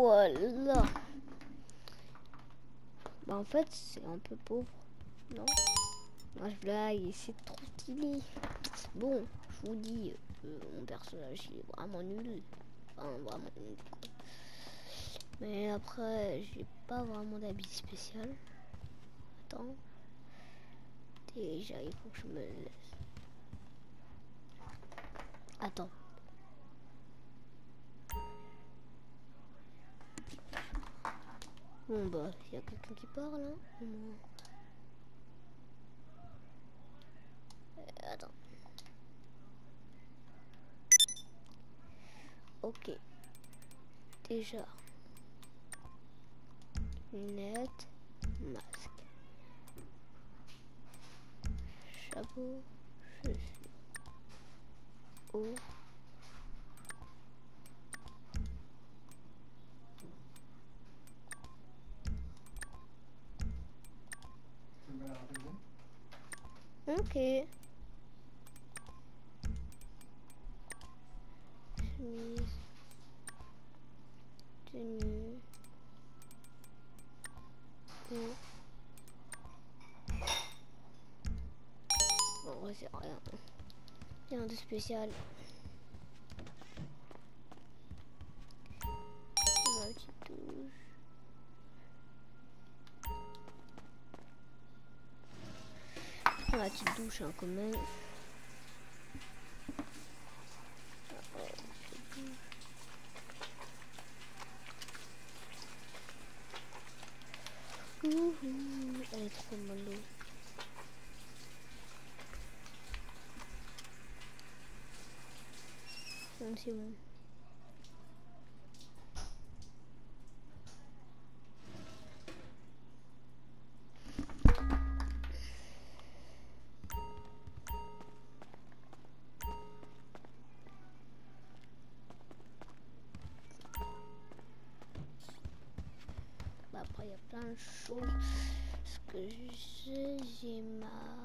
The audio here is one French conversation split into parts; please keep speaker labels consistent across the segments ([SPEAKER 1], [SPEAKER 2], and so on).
[SPEAKER 1] Voilà. Bah en fait c'est un peu pauvre, non? Moi je blague, c'est trop stylé. Bon, je vous dis, mon personnage il est vraiment nul. Enfin vraiment nul quoi. Mais après j'ai pas vraiment d'habit spécial. Attends. Déjà il faut que je me laisse. Attends. Bon bah, il y a quelqu'un qui parle hein. Attends. Ok. Déjà. Lunettes. Masque. Chapeau. Chaussures. Oh. Ok. Chemise. Tenue. Oh. Bon, ouais, c'est rien. Rien de spécial. La petite touche. La petite douche hein, quand même. Elle est trop mollo. C'est bon. Bah après il y a plein de choses. Ce que j'ai ma...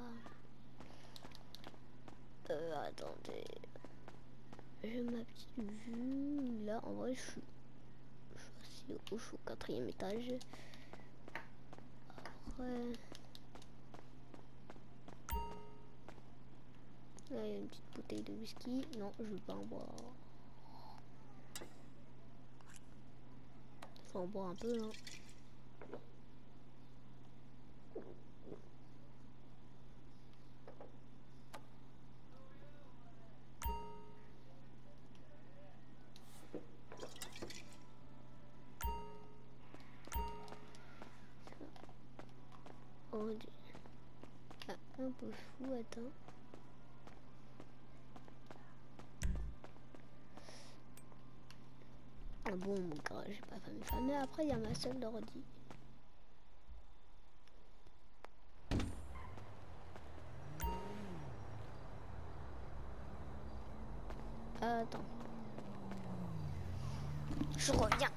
[SPEAKER 1] attendez. J'ai ma petite vue. Là en vrai je suis assis au 4e étage. Après... Là il y a une petite bouteille de whisky. Non, je veux pas en boire. Faut en boire un peu hein. Oh Dieu. Ah, un peu fou, attends. Ah bon, mon garage, j'ai pas famille. Mais après, il y a ma seule d'ordi. Attends. Je reviens.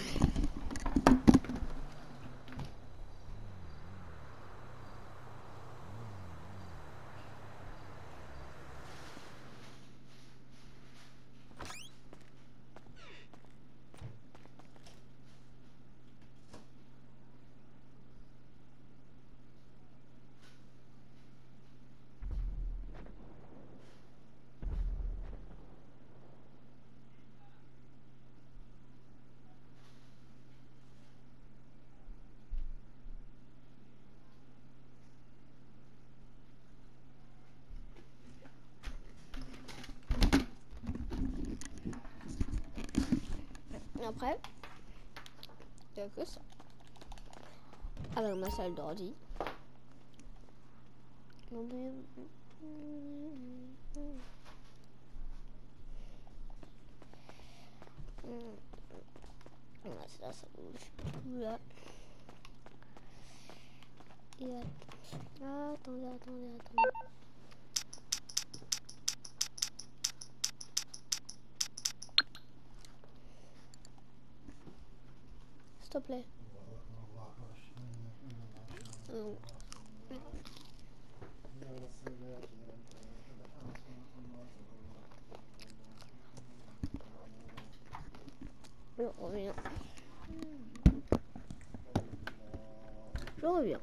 [SPEAKER 1] Après, il y a que ça. Avec ma salle d'ordi. Là, ça bouge. Là. Et attendez. S'il te plaît. Je reviens. Je reviens.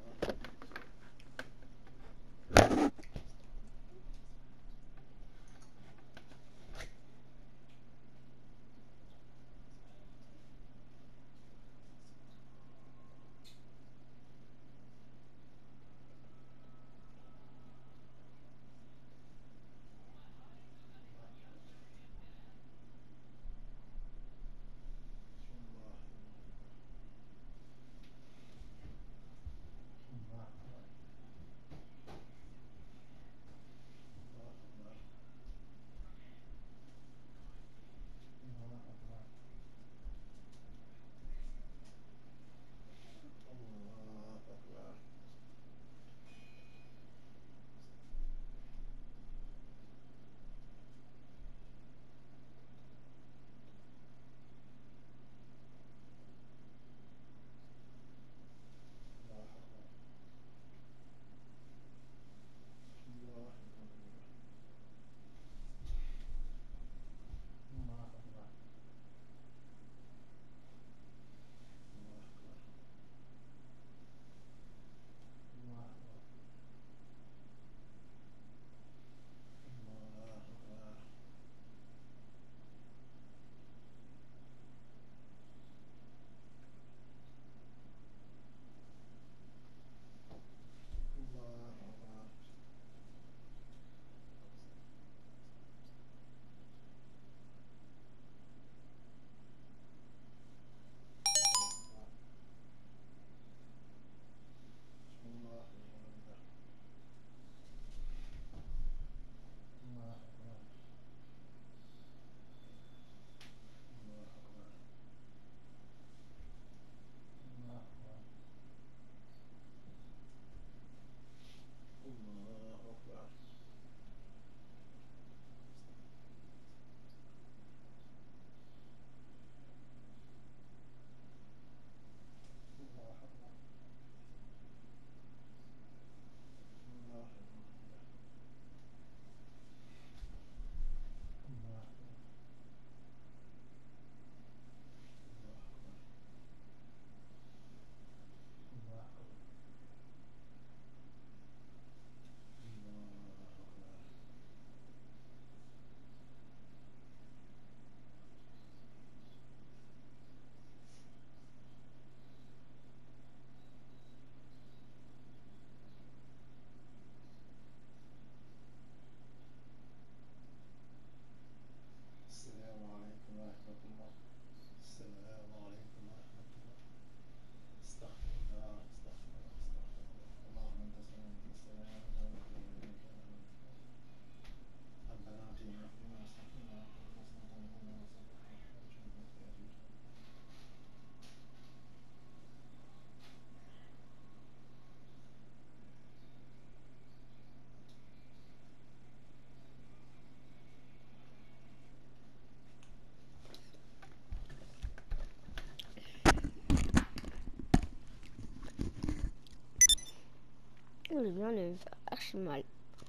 [SPEAKER 1] Je viens de me faire archi mal.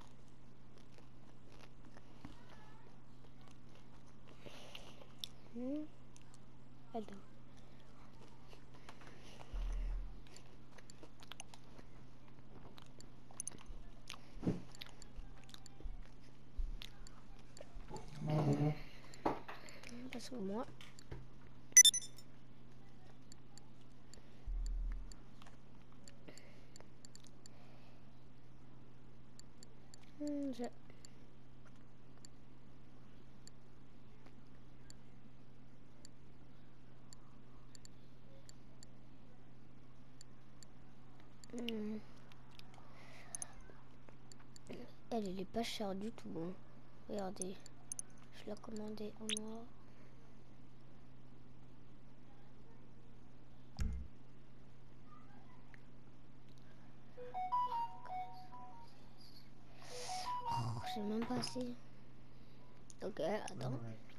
[SPEAKER 1] Alors. Parce que moi, je... Elle est pas chère du tout. Hein. Regardez, je l'ai commandée en noir. Oh, j'ai même pas assez. Ok, attends.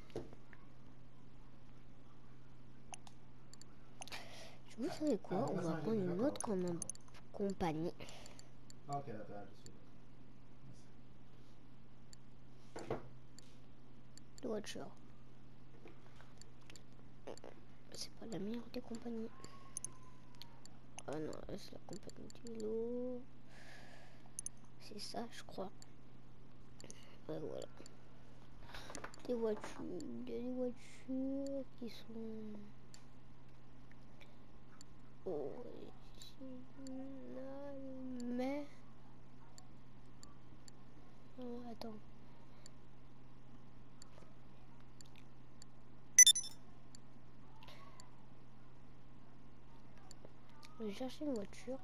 [SPEAKER 1] Vous savez quoi? On va prendre une autre compagnie. De voiture. C'est pas la meilleure des compagnies. Ah non, c'est la compagnie du lot. C'est ça, je crois. Ouais, voilà. Des voitures. Il y a des voitures qui sont originales, mais... attends. Je vais chercher une voiture.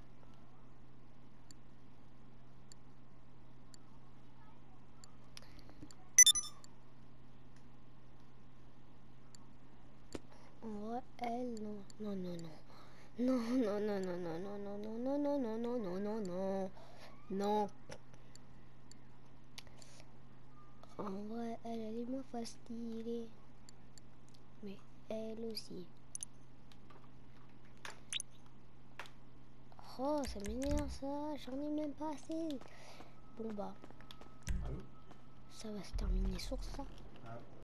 [SPEAKER 1] En vrai, elle, non. Non, non, non. Non, non, non, non, non, non, non, non, non, non, non, non, non, non, non. Non. En vrai, elle est moins facile. Mais elle aussi. Oh, ça m'énerve ça. J'en ai même pas assez. Bon bah. Ça va se terminer sur ça.